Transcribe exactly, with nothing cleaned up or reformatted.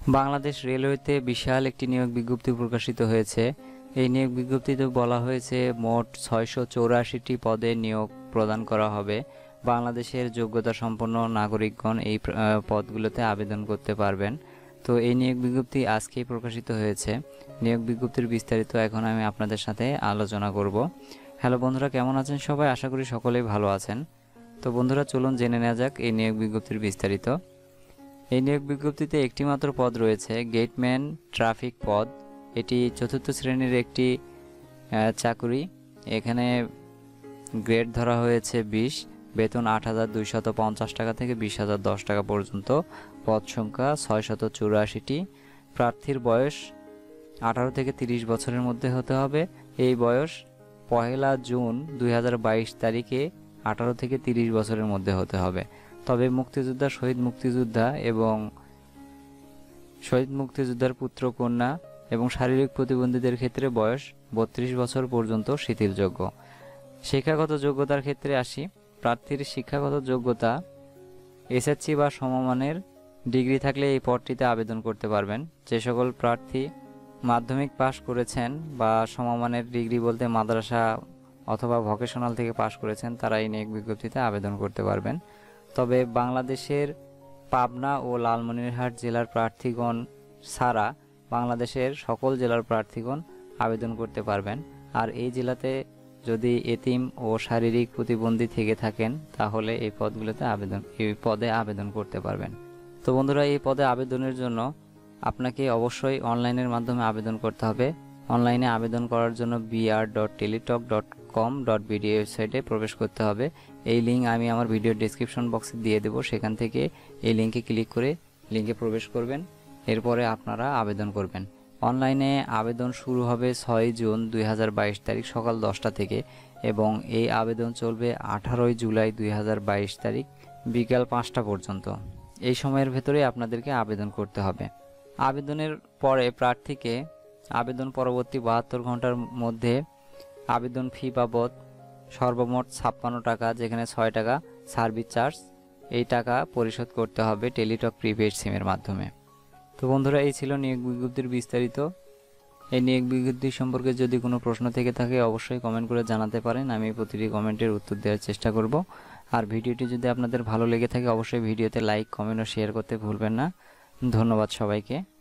বাংলাদেশ রেলওয়েতে বিশাল একটি নিয়োগ বিজ্ঞপ্তি প্রকাশিত হয়েছে। এই নিয়োগ বিজ্ঞপ্তিতে বলা হয়েছে মোট ছয়শো চৌরাশিটি পদে নিয়োগ প্রদান করা হবে। বাংলাদেশের যোগ্যতা সম্পন্ন নাগরিকগণ এই পদগুলোতে আবেদন করতে পারবেন। তো এই নিয়োগ বিজ্ঞপ্তি আজকেই প্রকাশিত হয়েছে। নিয়োগ বিজ্ঞপ্তির বিস্তারিত এখন আমি আপনাদের সাথে আলোচনা করব। হ্যালো বন্ধুরা, কেমন আছেন সবাই? আশা করি সকলেই ভালো আছেন। তো বন্ধুরা, চলুন জেনে নেওয়া যাক এই নিয়োগ বিজ্ঞপ্তির বিস্তারিত। এই নিয়োগ বিজ্ঞপ্তিতে একটি মাত্র পদ রয়েছে, গেটম্যান ট্রাফিক পদ। এটি চতুর্থ শ্রেণীর একটি চাকুরি। এখানে গ্রেড ধরা হয়েছে বিশ, বেতন আট হাজার দুইশত পঞ্চাশ টাকা থেকে বিশ হাজার দশ টাকা পর্যন্ত। পদ সংখ্যা ছয়শত চুরাশিটি। প্রার্থীর বয়স আঠারো থেকে তিরিশ বছরের মধ্যে হতে হবে। এই বয়স পহেলা জুন দুই হাজার বাইশ তারিখে আঠারো থেকে তিরিশ বছরের মধ্যে হতে হবে। তবে মুক্তিযোদ্ধা, শহীদ মুক্তিযোদ্ধা এবং শহীদ মুক্তিযোদ্ধার পুত্র কন্যা এবং শারীরিক প্রতিবন্ধীদের ক্ষেত্রে বয়স বত্রিশ বছর পর্যন্ত শিথিলযোগ্য। শিক্ষাগত যোগ্যতার ক্ষেত্রে আসি। প্রার্থীর শিক্ষাগত যোগ্যতা এসএসসি বা সমমানের ডিগ্রি থাকলে এই পদটিতে আবেদন করতে পারবেন। যে সকল প্রার্থী মাধ্যমিক পাশ করেছেন বা সমমানের ডিগ্রি বলতে মাদ্রাসা অথবা ভোকেশনাল থেকে পাশ করেছেন, তারা এই নিয়োগ বিজ্ঞপ্তিতে আবেদন করতে পারবেন। তবে বাংলাদেশের পাবনা ও লালমনিরহাট জেলার প্রার্থীগণ ছাড়া বাংলাদেশের সকল জেলার প্রার্থীগণ আবেদন করতে পারবেন। আর এই জেলাতে যদি এতিম ও শারীরিক প্রতিবন্ধী থেকে থাকেন তাহলে এই পদগুলোতে আবেদন এই পদে আবেদন করতে পারবেন। তো বন্ধুরা, এই পদে আবেদনের জন্য আপনাকে অবশ্যই অনলাইনের মাধ্যমে আবেদন করতে হবে। অনলাইনে আবেদন করার জন্য BR dot Teletalk dot com dot BD ওয়েবসাইটে প্রবেশ করতে হবে। এই লিঙ্ক আমি আমার ভিডিও ডেসক্রিপশন বক্সে দিয়ে দেব। সেখান থেকে এই লিঙ্কে ক্লিক করে লিঙ্কে প্রবেশ করবেন। এরপরে আপনারা আবেদন করবেন। অনলাইনে আবেদন শুরু হবে ছয় জুন দুই হাজার বাইশ তারিখ সকাল দশটা থেকে এবং এই আবেদন চলবে আঠারোই জুলাই দুই হাজার বাইশ তারিখ বিকাল পাঁচটা পর্যন্ত। এই সময়ের ভেতরে আপনাদেরকে আবেদন করতে হবে। আবেদনের পরে প্রার্থীকে আবেদন পরবর্তী বাহাত্তর ঘন্টার মধ্যে আবেদন ফি বাবদ সর্বমোট ছাপ্পান্ন টাকা, যেখানে ছয় টাকা সার্ভিস চার্জ, এই টাকা পরিশোধ করতে হবে টেলিটক প্রিপেড সিমের মাধ্যমে। তো বন্ধুরা, এই ছিল নিয়োগ বিজ্ঞপ্তির বিস্তারিত। এই নিয়োগ বিজ্ঞপ্তি সম্পর্কে যদি কোনো প্রশ্ন থেকে থাকে অবশ্যই কমেন্ট করে জানাতে পারেন। আমি প্রতিটি কমেন্টের উত্তর দেওয়ার চেষ্টা করব। আর ভিডিওটি যদি আপনাদের ভালো লেগে থাকে অবশ্যই ভিডিওতে লাইক, কমেন্ট ও শেয়ার করতে ভুলবেন না। ধন্যবাদ সবাইকে।